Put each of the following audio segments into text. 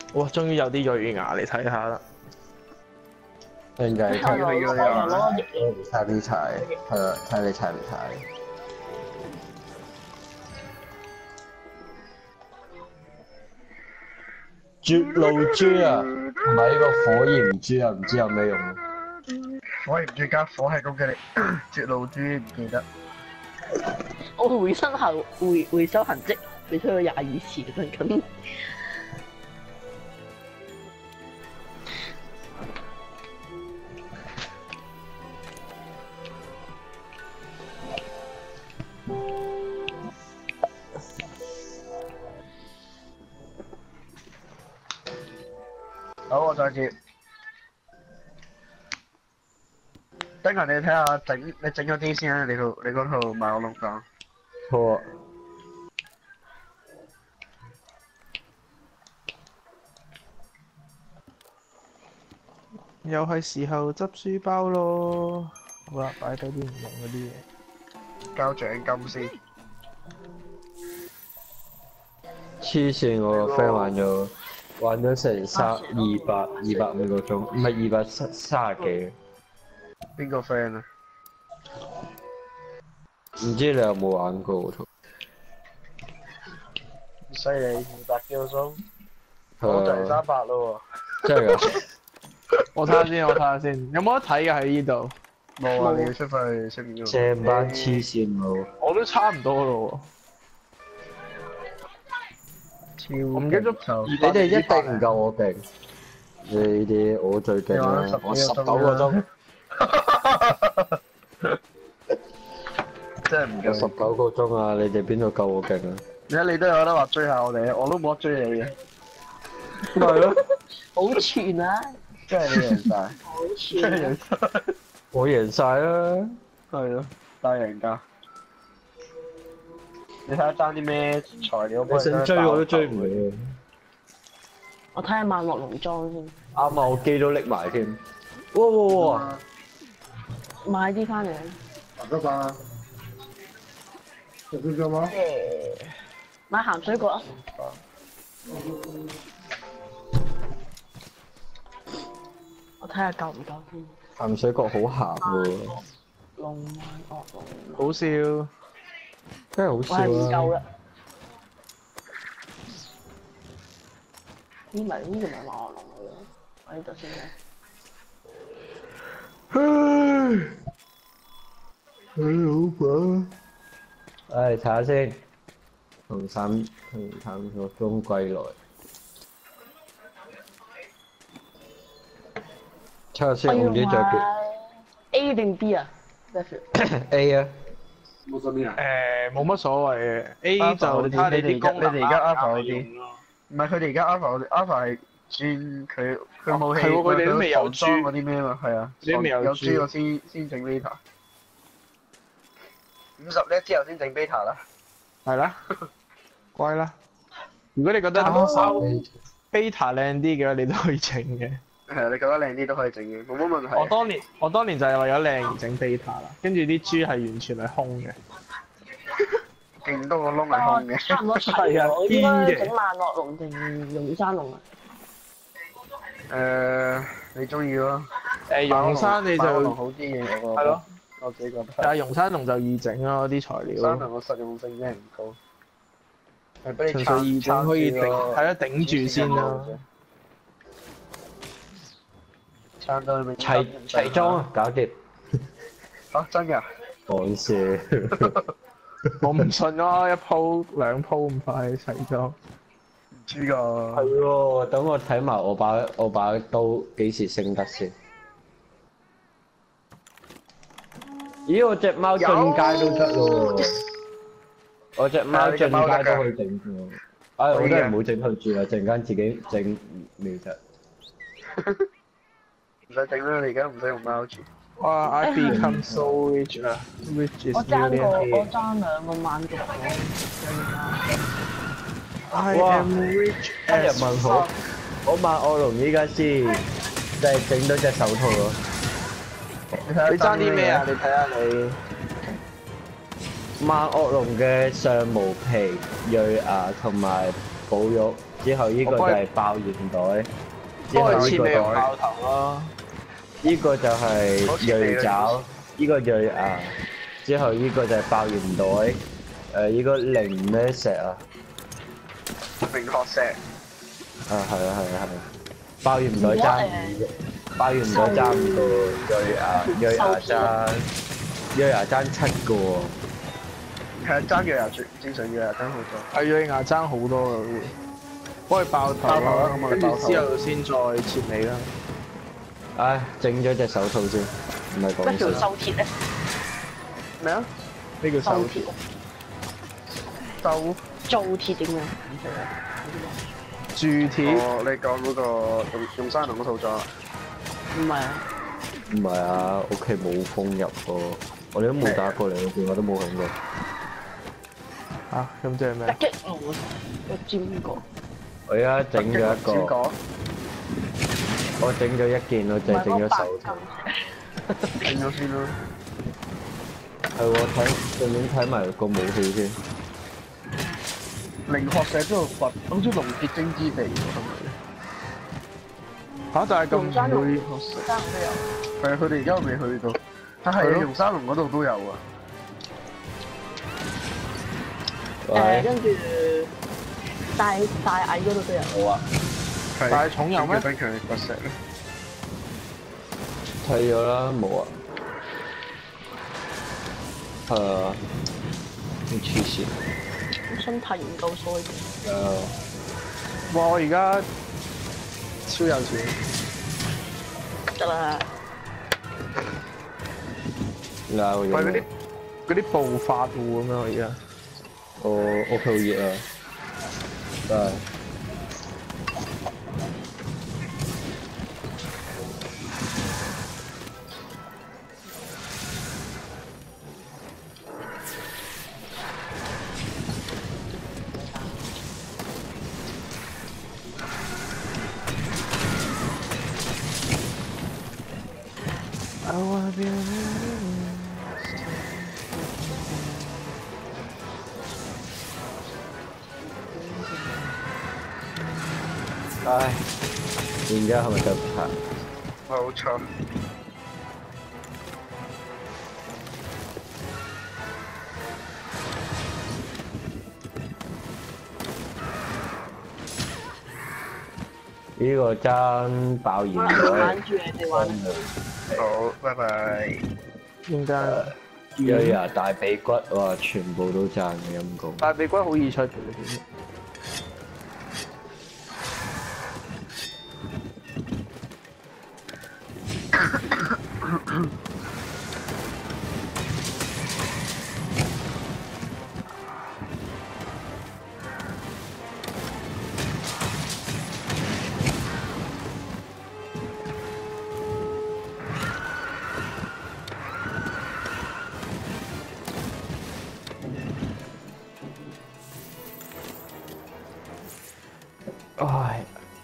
哇！終於有啲鋭牙嚟睇下啦。 人仔睇佢要攞睇你踩，係啊，睇你踩唔踩？絕路豬啊，同埋呢個火焰豬啊，唔知有咩用？ 火焰豬加火係攻擊力，絕路豬唔記得。 我回身後回收痕跡，你推咗22次真咁。 好，我再接。等陣你睇下你整咗啲先啊！你嗰套賣我龍講。 好啊。 又係時候執書包咯。好啦，擺低啲唔用嗰啲嘢。 交獎金先。 黐線！我個 friend 玩咗成250個鐘，唔係230幾。 邊個 friend 啊？ 唔知你有冇玩過嗰套？ 犀利，200幾個鐘。我就係300咯喎。真係㗎？ 我睇下先，有冇得睇㗎喺呢度？ 冇啊！你要出翻去出面嗰度。 成班黐線佬。 我都差唔多咯喎。 我唔記得咗。 你哋一定唔夠我勁。你哋我最勁啦！我19個鐘。 真係唔夠。 我19個鐘啊！你哋邊度夠我勁啊？ 而家你都有得話追下我哋，我都冇得追你嘅。 咪咯。 好串啊！ 真係你贏晒。 好串。 我贏晒啦。 係咯，大贏家。你睇下爭啲咩材料？ 你想追我都追唔到。 我睇下萬樂農莊先。 啱啊！我機都拎埋添。哇！ 買啲翻嚟。 得吧？有邊個嗎？ 買鹹水果啊！我睇下夠唔夠先。 鹹水角好鹹喎。 龍萬惡龍。 好笑， 真係好我係笑啊！ 唔夠啦。呢咪呢個咪萬惡龍嚟嘅，我呢度先嘅。 好飽。睇下先。同探索中歸來。睇下先，我唔知着幾。 A 定 B 啊 A 啊。 冇乜咩啊？ 冇乜所謂嘅。A 就睇下你啲功能你哋而家 Alpha 嗰啲，唔係佢哋而家 Alpha 係轉佢武器， 佢哋都未有裝嗰啲咩嘛？係啊， 你未有豬我先整 beta。50叻之後先整 beta 啦。 係啦，乖啦。如果你覺得beta 靚啲嘅話，你都可以整嘅。 係啊，你覺得靚啲都可以整嘅，冇乜問題。 我當年就係為咗靚而整 beta 啦，跟住啲豬係完全係空嘅， 勁多個窿係空嘅。 差唔多齊啊！我應該整萬樂龍定龍山龍啊？ 你中意咯。 龍山你就好啲嘅，我覺得。係咯，我自己覺得。 但係龍山龍就易整咯，啲材料。 龍山龍個實用性真係唔高。係俾你純粹易整可以頂，係咯，頂住先啦。 撐到你齊裝啊，搞掂。 嚇真㗎？ 講笑。 我唔信咯，一鋪兩鋪咁快齊裝。 唔知㗎。 係喎，等我睇埋我把刀幾時升得先。咦，我隻貓進階都得喎。我隻貓進階都可以整喎。我都係唔好整佢住啦，陣間自己整妙質。 唔使整啦，你而家唔使用貓住。 哇 ！I become so rich 啊，rich is 我爭2個萬族火。 I am rich 日文好，我萬惡龍依家先，就係整到隻手套咯。 你爭啲咩啊？你睇下你。 萬惡龍嘅上毛皮、鋭牙同埋保育，之後呢個就係爆元袋，之後呢個就爆頭咯。 呢個就係銳爪，呢個銳牙，之後呢個就係爆元袋，呢個零咩石啊？ 明學石。 係啊，爆元袋爭爆元袋爭5個，銳牙爭7個喎。 係啊，爭銳牙正常銳牙爭好多。 係銳牙爭好多嘅會，幫佢爆頭啦，跟住之後先再切尾啦。 唉，整咗隻手套先，唔係講咩叫收鐵咧？ 咩啊？ 呢叫手鐵。 收做鐵點樣？ 鑄鐵。 哦，你講嗰個用山龍嗰套裝啊？ 唔係啊。 唔係啊，屋企冇風入喎，我哋都冇打過嚟，電話都冇響過。 啊，咁即係咩？ 擊龍啊，個尖角。 我而家整咗一個。我整咗一件，我就係整咗手套。 整咗先啦。 係喎，順便睇埋個武器先。 靈學石嗰度掘，好似龍結晶之地喎，係咪？ 嚇！但係咁會山都有。 係啊，佢哋而家未去到，但係龍山龍嗰度都有啊。 跟住大蟻嗰度都有。 好啊。 但係重有咩？ 分強力掘石咧。 睇咗啦，冇啊。好黐線。 我想睇研究所嘅。 哇！我而家超有錢。 得啦。 喂， 嗰啲暴發戶咁樣而家。 屋企好熱啊！真係。唉，而家係咪就拍？ 冇錯。 呢個爭爆燃咗。 住你哋玩。 好，拜拜。 點解？ 銳牙大髀骨，哇！全部都爭嘅陰公。 大髀骨好易出嘅。唉。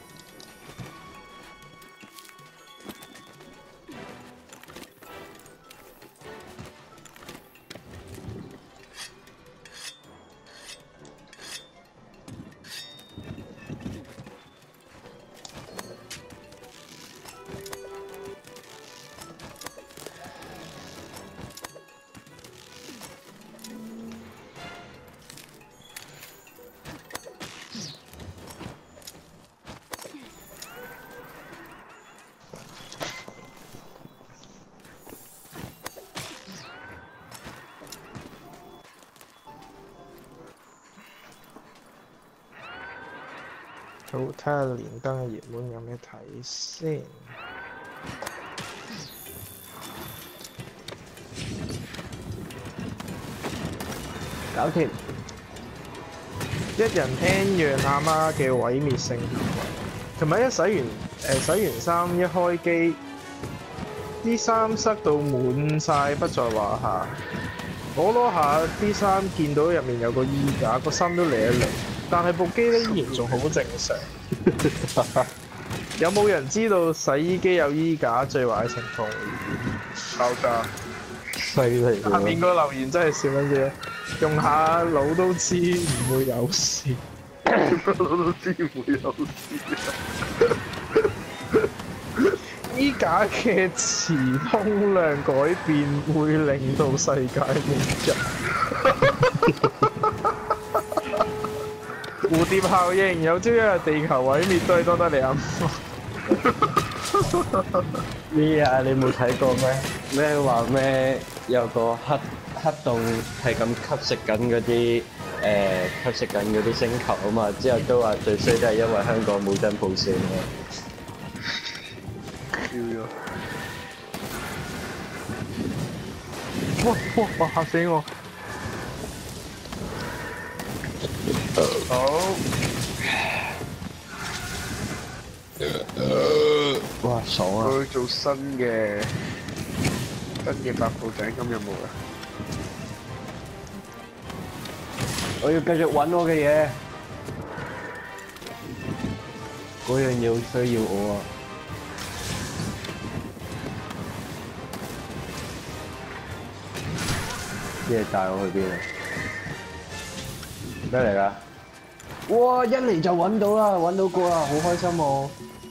好，睇下連登嘅熱門有咩睇先。 搞掂。 一人 N 樣阿媽嘅毀滅性行為。琴日洗完衫一開機，啲衫塞到滿晒，不在話下。攞下啲衫，見到入面有個衣架，個心都嚟一嚟。但係部機咧依然仲好正常。有冇人知道洗衣機有衣架最壞嘅情況會點？ 爆炸！ 犀利。 下面個留言真係笑緊笑，用下腦都知唔會有事。 不嬲都知會有事。 衣架嘅磁通量改變會令到世界末日。蝴蝶效應有朝一日地球毀滅都係多得你阿媽。 咩啊？你冇睇過咩？咩話咩？有個黑洞係咁吸食緊嗰啲吸食緊嗰啲星球啊嘛，之後都話最衰都係因為香港冇真普選啊。 笑咗。 哇！嚇死我！ 好。 哇！爽啊！ 我去做新嘅百步獎金任務啊！ 我要繼續揾我嘅嘢，嗰樣嘢好需要我啊！啲嘢帶我去邊啊？咩嚟㗎？哇！一嚟就揾到啦，揾到個啦，好開心喎！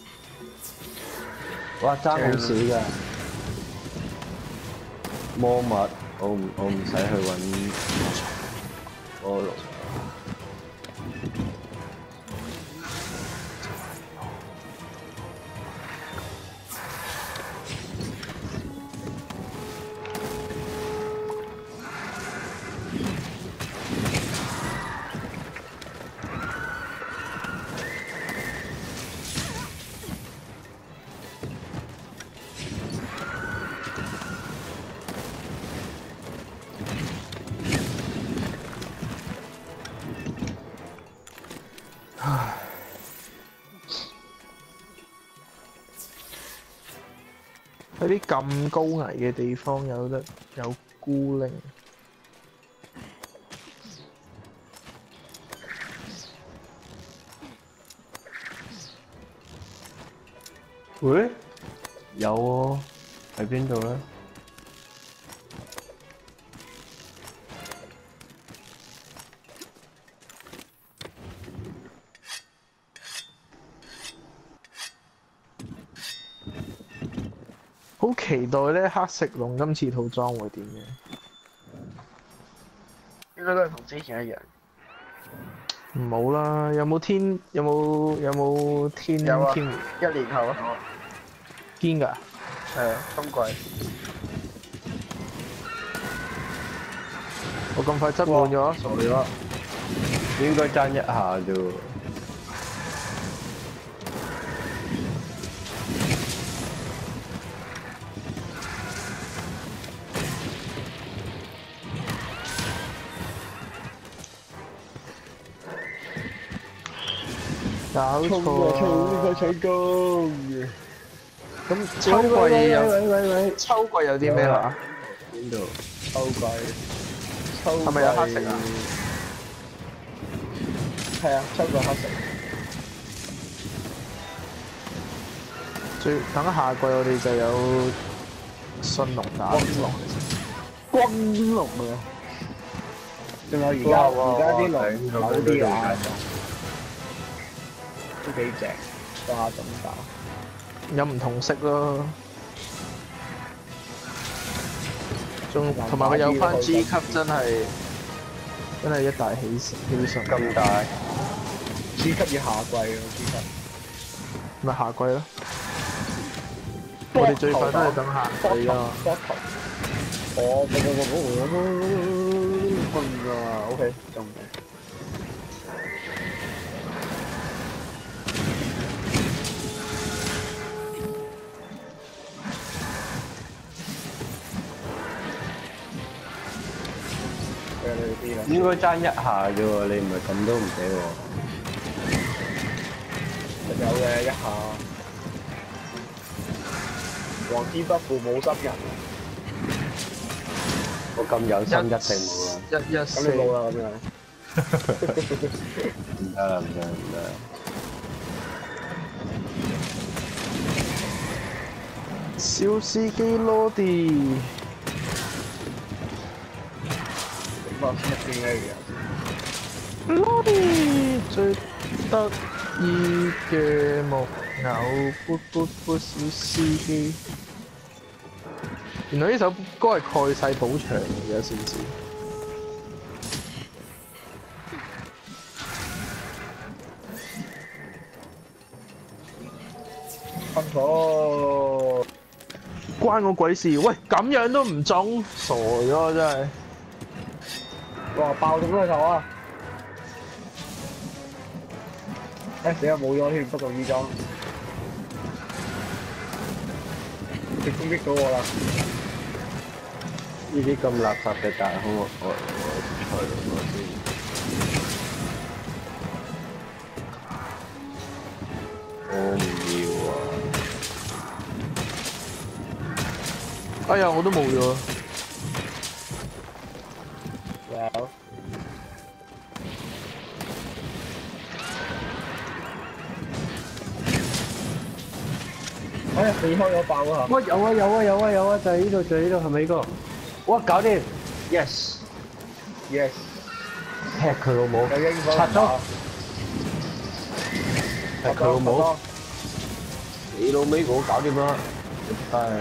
哇！爭好少㗎，魔物我唔使去揾魔龍。 喺啲咁高危嘅地方有孤靈。 喂？有喎，喺邊度咧？ 好期待咧，黑食龍今次套裝會點嘅？ 應該都係同之前一樣。 唔好啦，有冇天？有冇天？ 有啊， 天 1年後啊。 堅㗎？ 係啊，冬季。 我咁快執滿咗，傻咗。 應該爭一下啫喎。 搞錯啊！ 成功！ 咁秋季有啲咩話？ 邊度？ 秋季。 係咪有黑色啊？ 係啊，秋季黑色。 等下季我哋就有信龍打軍龍啊！ 仲有而家啲龍有啲啊，都幾正，當下咁打。 有唔同色咯，同埋佢有翻 G 級真係一大喜訊。 咁大 G 級要下季咯 ，G 級。 咪下季咯。我哋最快都係等下季啊。 OK， 中嘅。 應該爭一下啫喎，你唔係咁都唔俾我。 有嘅一下。黃天不負冇心人。 我咁有心一定冇啦。 咁你冇啦咁樣。 唔得啦，唔得唔得。 小司機羅迪。 咁啊，先一邊嘅嘢。 攞啲最得意嘅木偶，噗噗噗小司機。原來呢首歌係蓋世寶場嘅，有先知。 噴火！ 關我鬼事！喂，咁樣都唔中，傻咗真係。 哇！爆中佢頭啊！死啦冇咗添，不過依裝。佢攻擊到我啦！ 呢啲咁垃圾嘅大空，我除咗先。我唔要啊！ 哎呀，我都冇咗。 有。哎呀，避開咗爆啊！ 哇！有啊有啊有啊有啊！就係呢度就係呢度，係咪呢個？哇！搞掂 ！Yes Yes， 踢佢老母！ 有英火拆咗！踢佢老母！你老味我搞掂啦！係。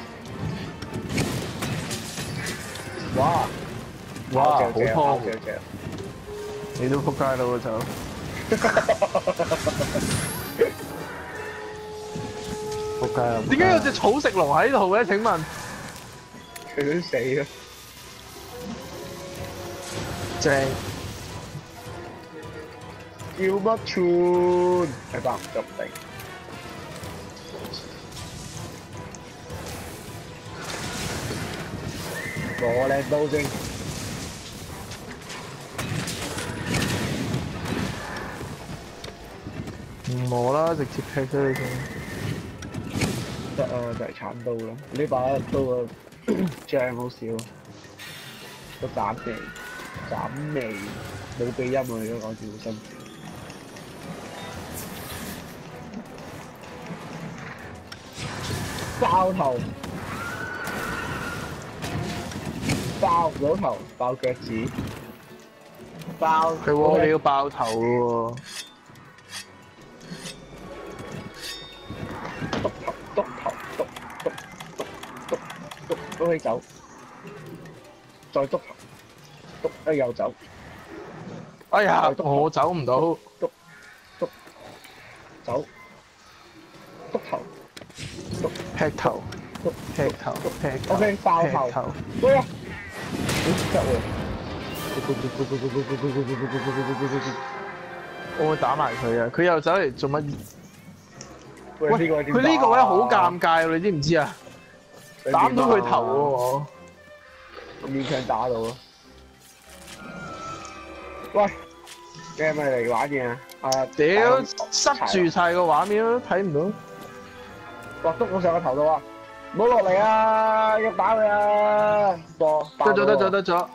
哇！ 哇！好嘅湯！ 你都仆街啦喎就。 仆街啦！ 點解有隻草食龍喺度嘅？請問？ 佢都死啦！ 正。 叫乜串？係白唔足定？我靚刀先。 唔磨啦，直接劈咗你先。 得啊，就係鏟刀啦。呢把刀啊，醬好少，個斬味，冇鼻音啊！而家講住好辛苦。爆頭，爆老頭，爆腳趾，爆係喎，你要爆頭喎。 都可以走，再篤頭，篤又走。 哎呀，我走唔到。 篤走，篤頭， 劈頭，劈頭，劈頭。 OK， 爆頭。喂啊！得喎。 我會打埋佢啊！佢又走嚟做乜？ 喂， 佢呢個位好尷尬喎，你知唔知啊？打唔到佢頭喎， 勉強打到咯。喂，你係咪嚟玩嘢啊？ 屌，塞住晒個畫面都睇唔到。 哇！篤我上個頭度啊！唔好落嚟啊！要打佢啊！ 得咗。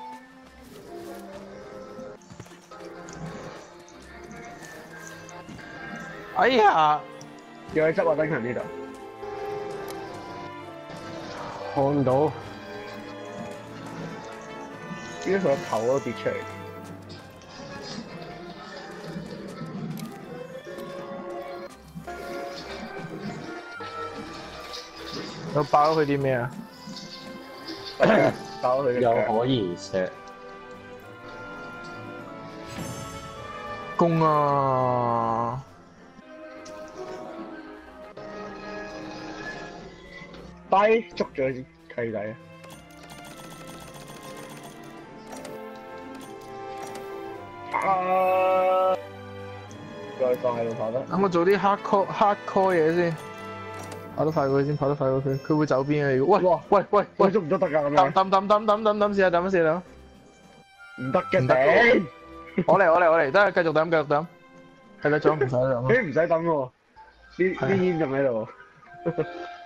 哎呀！ 要去執我燈強呢度。 看到， 點解佢個頭都跌出嚟？ 我爆咗佢啲咩啊？ 爆佢嘅有腳。 可疑石。 攻啊！ 低捉咗契弟啊！再放喺度跑得。 等我做啲 hardcore 嘢先，跑得快過佢先，跑得快過佢。佢會走邊啊？喂， 捉唔捉得㗎咁樣？ 抌試下抌一試啦。 唔得嘅唔得頂。 我嚟，得繼續抌。係得咗唔使抌。 你唔使抌喎，啲煙仲喺度。